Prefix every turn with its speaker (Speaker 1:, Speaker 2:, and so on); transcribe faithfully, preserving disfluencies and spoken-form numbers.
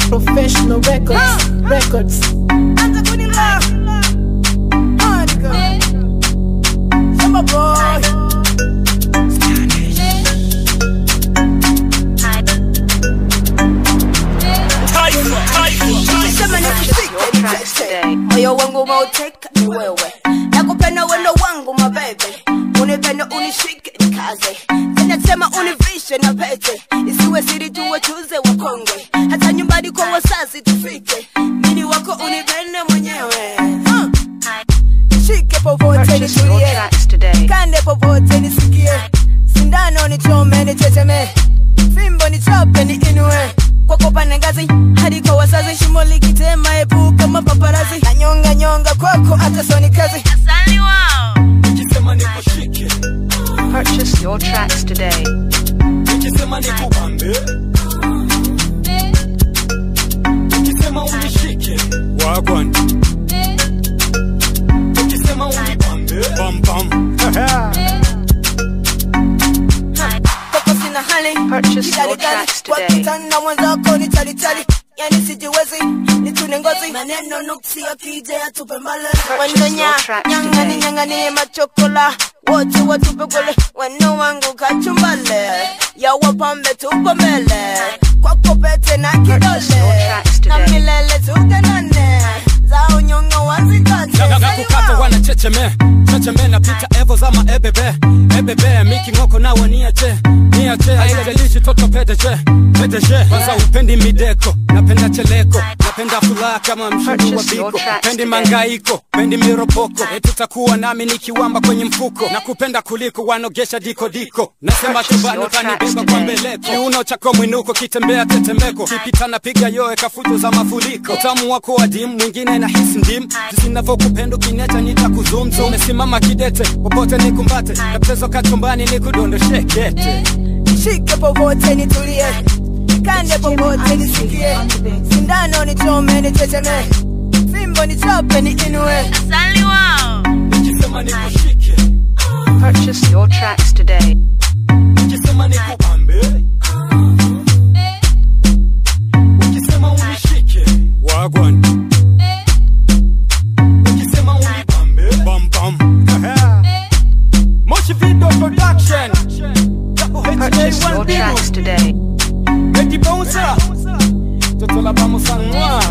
Speaker 1: Professional records, huh. records.
Speaker 2: And the good in love. Hard girl. Summer boy. Spanish. Moyo wangu mauteka ni wewe. Nakupenda wendo wangu mabebe. Unipenda unishike nikaze. Nasema univishe na pete. Isiwe siri tuwe tuze wakongwe. Hata nyumbani kwa wazazi tufike. Mini wako unipende mwenyewe. huh. Shike popote nitulie. Kande popote nisikie. Sindano nichome niteteme. Fimbo nichope ni inue. Kwa kupanda ngazi hadi kwa wazazi. Shimo likitema epuka mapaparazi. Na nyonga nyonga kwako hata soni kazi. Asali wao. Nikisema nikushike.
Speaker 3: Purchase your tracks today.
Speaker 2: Nikisema nikubambe. Nikisema unishike.
Speaker 4: Wagwan.
Speaker 2: Nikisema unibambe.
Speaker 4: Bam bam.
Speaker 2: Koko sina hali.
Speaker 3: Purchase your tracks today.
Speaker 2: Wakitana wenzako ni tali tali. Yani sijiwezi, nitune ngozi. Maneno nuksi ya kije ya tupe mbale. Wandonya, nyangani nyangani machokola. Wote watupe kule, wano wangu kachumbale. Ya wapambe tupo mbele. Kwa kopete na kidole. Na milele tukanane. Za unyonga wazikate.
Speaker 4: Gaga kukata wana checheme. Checheme na pita evo zama ebebe. Ebebe, miki ngoko na waniache. Niache, haijalishi toto pedeche. Pedeche, kwanza upendi mideko. Napenda cheleko, napenda fula kama mshudu wa biko. Pendi mangaiko, pendi miropoko. Etutakuwa nami nikiwamba kwenye mfuko. Na kupenda kuliko wanogesha diko diko. Nasema tubano kanibeba kwa mbeleko. Kiuno chako mwinuko kitembea tetemeko. Kipita napiga yoe kafuto za mafuliko. Utamu wako wa dimu mwingine na hisi ndim. Zisinavo kupendo kinecha nitakuzumzo. Umesimama kidete, popote nikumbate. Kapezo kachumbani nikudondoshe kete.
Speaker 2: Shike popote nitulie. Kande popote nisikie. Sindano nichome niteteme. Fimbo nichope ni inue. Asali wao.
Speaker 4: Nikisema nikushike.
Speaker 3: Purchase your tracks today.
Speaker 4: Nikisema nikubambe. Nikisema unishike. Wagwan. Nikisema unibambe. Bam bam. Moshi Video Production.
Speaker 3: Purchase your tracks today.
Speaker 4: Betty Bouncer. Toto la vamos a